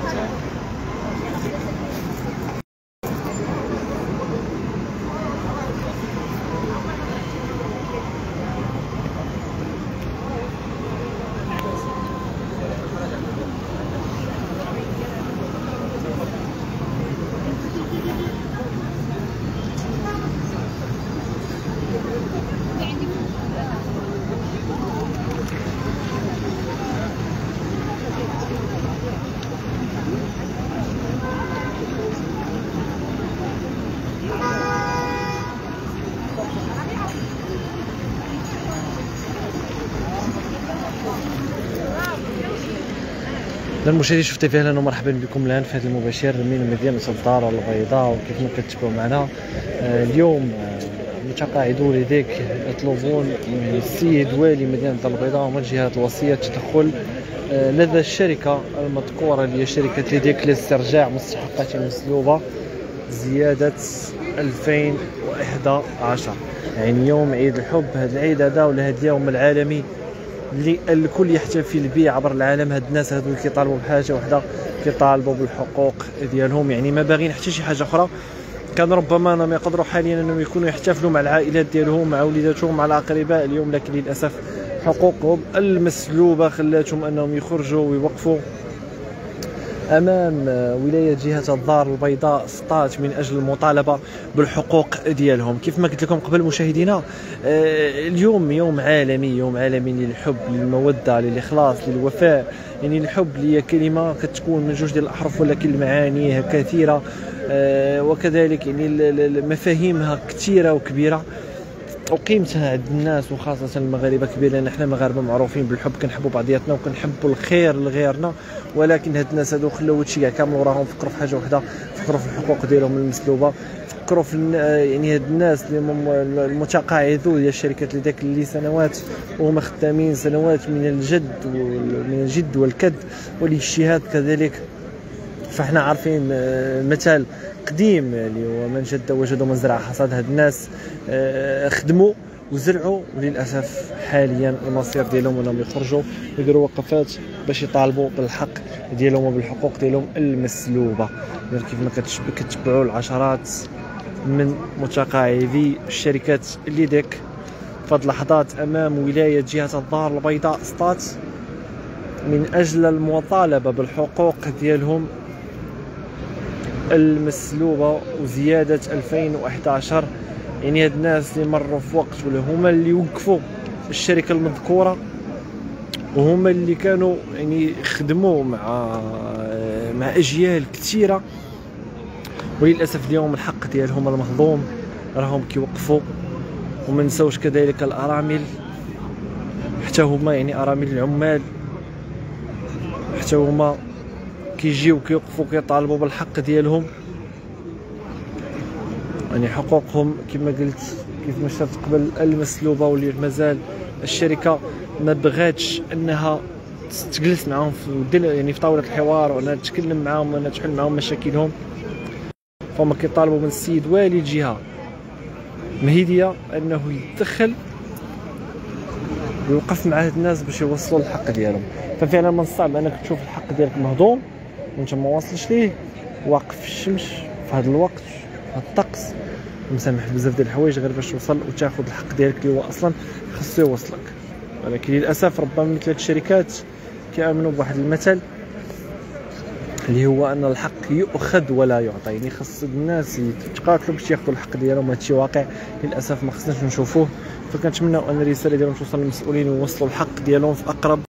المشاهدين شفتوا فيه اهلا ومرحبا بكم الان في هذا المباشر من مدينه الدار البيضاء. وكيف ما كتشوفوا معنا اليوم متقاعدو لديك يطلبون من السيد والي مدينه الدار البيضاء ومن جهات الوصيه التدخل لدى الشركه المذكوره اللي هي شركه لديك لاسترجاع مستحقات المسلوبه زياده 2011. يعني يوم عيد الحب، هذا العيد هذا ولا هذا اليوم العالمي اللي الكل يحتفل به عبر العالم. هاد الناس هادو اللي كيطالبوا بحاجه وحده، كيطالبوا بالحقوق ديالهم، يعني ما باغيين حتى شي حاجه اخرى. كان ربما انهم يقدروا حاليا انهم يكونوا يحتفلوا مع العائلات ديالهم، مع وليداتهم، مع الاقرباء اليوم، لكن للاسف حقوقهم المسلوبه خلاتهم انهم يخرجوا ويوقفوا امام ولايه جهه الدار البيضاء سطات من اجل المطالبه بالحقوق ديالهم. كيف ما قلت لكم قبل مشاهدينا، اليوم يوم عالمي، يوم عالمي للحب، للموده، للاخلاص، للوفاء. يعني الحب هي كلمه كتكون من جوج ديال الاحرف ولكن معانيها كثيره، وكذلك يعني مفاهيمها كثيره وكبيره وقيمتها عند الناس وخاصه المغاربه كبير، لان احنا مغاربه معروفين بالحب، كنحبوا بعضياتنا وكنحبوا الخير لغيرنا. ولكن هاد الناس هادو خلاو هادشي كاع كامل وراهم، فكروا في حاجه وحده، فكروا في الحقوق ديالهم المسلوبه، فكروا في يعني هاد الناس اللي هم المتقاعدون ديال الشركات اللي اللي سنوات وهما خدامين سنوات من الجد والكد والاجتهاد كذلك. فاحنا عارفين مثال قديم اللي هو من جد وجد ومن زرع حصاد. هاد الناس خدموا وزرعوا، وللاسف حاليا المصير ديالهم انهم يخرجوا يديروا وقفات باش يطالبوا بالحق ديالهم وبالحقوق ديالهم المسلوبه. كيف ما كتبعوا العشرات من متقاعدي الشركات اللي ديك في هذه اللحظات امام ولايه جهه الدار البيضاء سطات من اجل المطالبه بالحقوق ديالهم المسلوبه وزياده 2011. يعني هاد الناس اللي مروا في وقت ولا هما اللي وقفوا الشركه المذكوره وهما اللي كانوا يعني خدموا مع اجيال كثيره، وللاسف اليوم الحق ديالهم المهضوم راهم كيوقفوا. وما نساوش كذلك الارامل، حتى هما يعني ارامل العمال حتى هما كيجيو كيوقفوا كيطالبوا بالحق ديالهم، يعني حقوقهم كما قلت كيف ما شفت قبل المسلوبه. واللي مازال الشركه ما بغاتش انها تجلس معاهم يعني في طاوله الحوار وانها تتكلم معاهم وانها تحل معاهم مشاكلهم. فهم كيطالبوا من السيد والي الجهه مهيديه انه يتدخل ويوقف مع هاد الناس باش يوصلوا الحق ديالهم. ففعلا من الصعب انك تشوف الحق ديالك مهضوم وانت ما واصلش ليه، واقف في الشمس في هذا الوقت في هذا الطقس، مسامح بزاف ديال الحوايج غير باش توصل وتاخذ الحق ديالك اللي هو اصلا خصو يوصلك. ولكن للاسف ربما مثل هاد الشركات كيامنوا بواحد المثل اللي هو ان الحق يؤخذ ولا يعطى، يعني خص الناس يتقاتلوا باش ياخذوا الحق ديالهم. هادشي واقع للاسف ما خصناش نشوفوه. فكنتمناو ان الرساله ديالهم توصل للمسؤولين ويوصلوا الحق ديالهم في اقرب